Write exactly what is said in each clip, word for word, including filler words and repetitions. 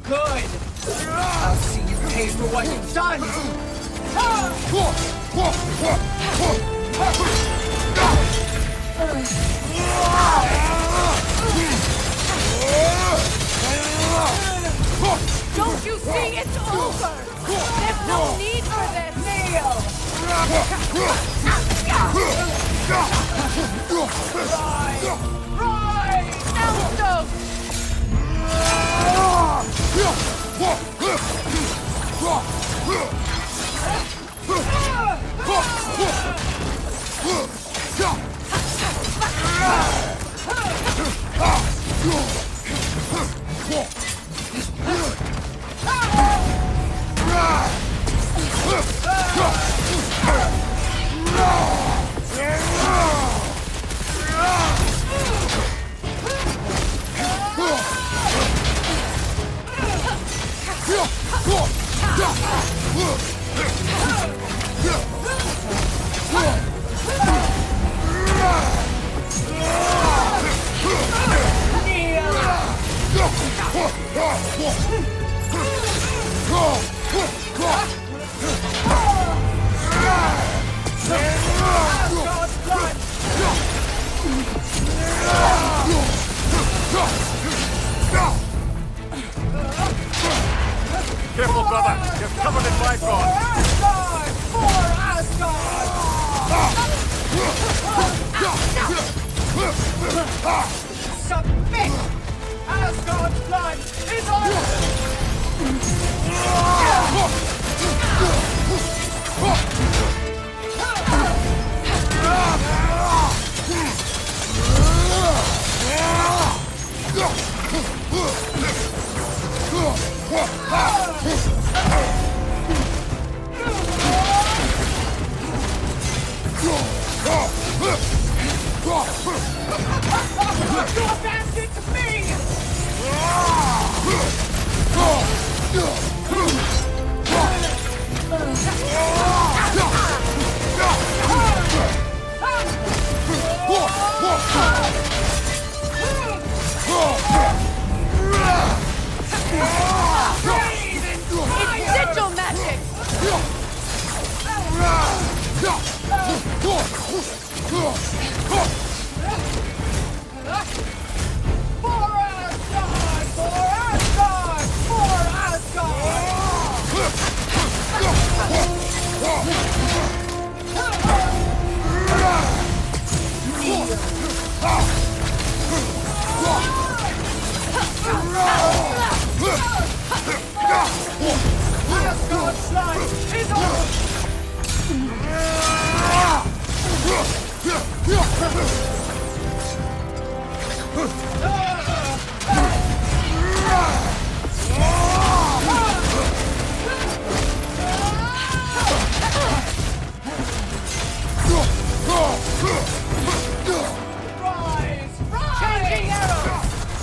Good! I'll see you pay for what you've done! Don't you see it's over? There's no need for this! Kneel! Rise! Rise! Elsto! Careful, brother! You're covered in Bifrost! For Asgard! Submit! Asgard's blood is on You abandoned me! It's sigil magic! For Asgard! For Asgard! For Asgard! Asgard's blood is on! Rise! Rise! Changing arrows!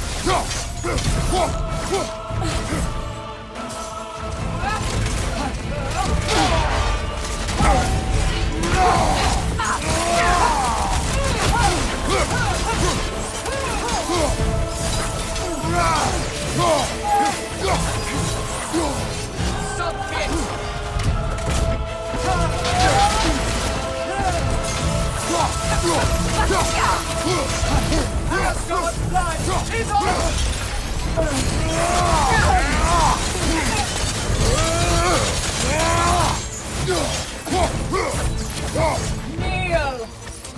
Asgard's blood is on! Kneel!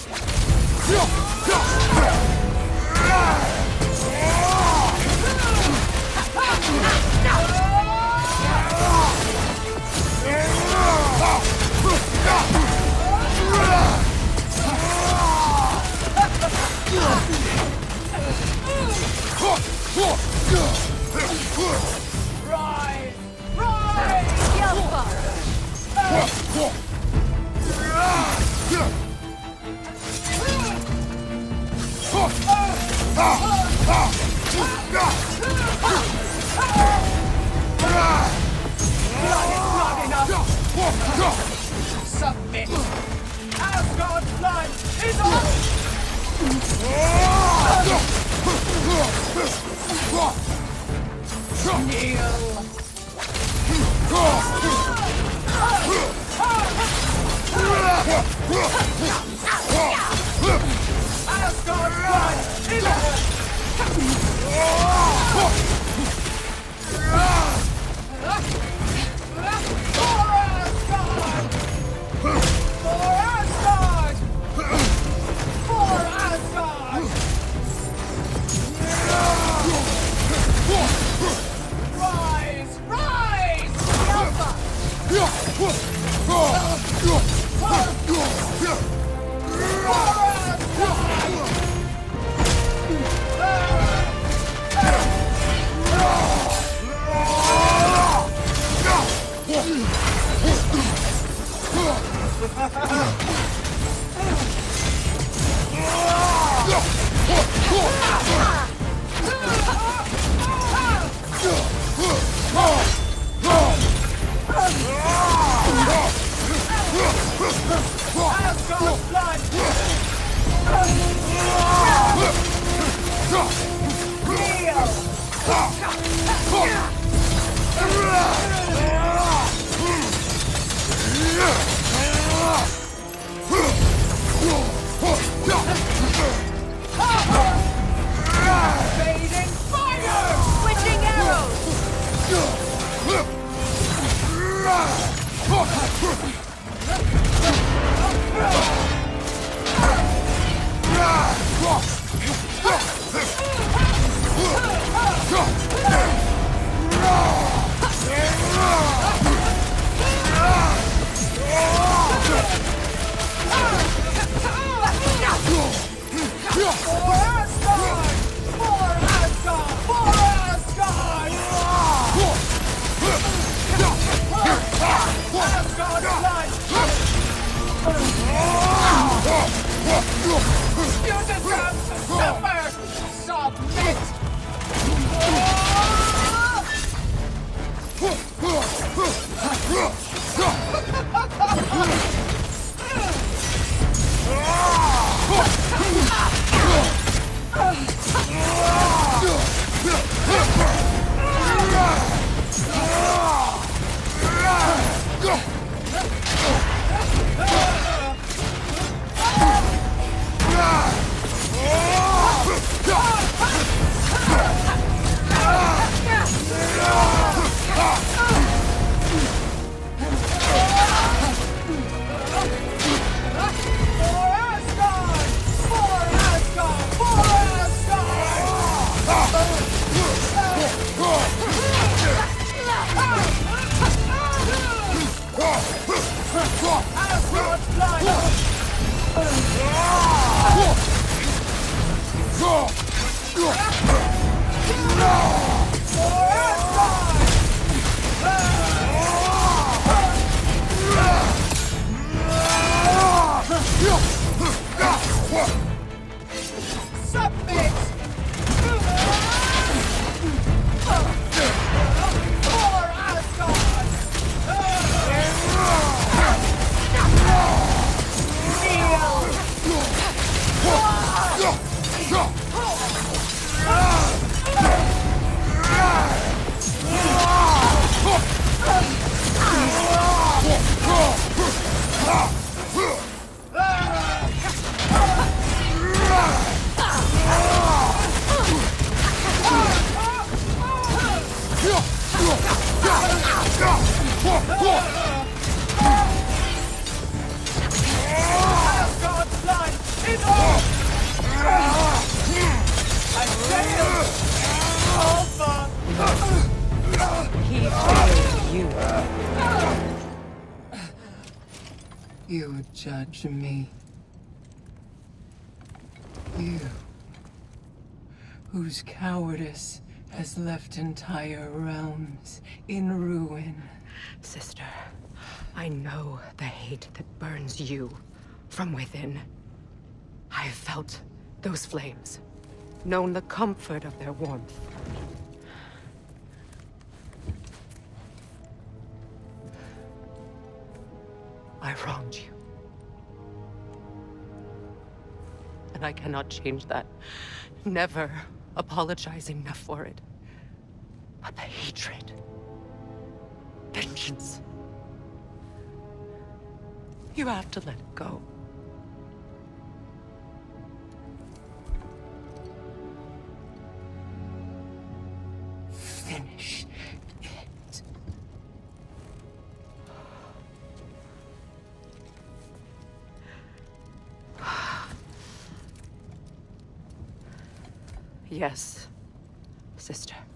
Rise! Rise! Submit! Asgard's blood is on! Kneel! Asgard's blood is You judge me. You, whose cowardice has left entire realms in ruin. Sister, I know the hate that burns you from within. I've felt those flames, known the comfort of their warmth. I wronged you. And I cannot change that. Never apologize enough for it. But the hatred... vengeance. You have to let it go. Finish it. Yes, sister.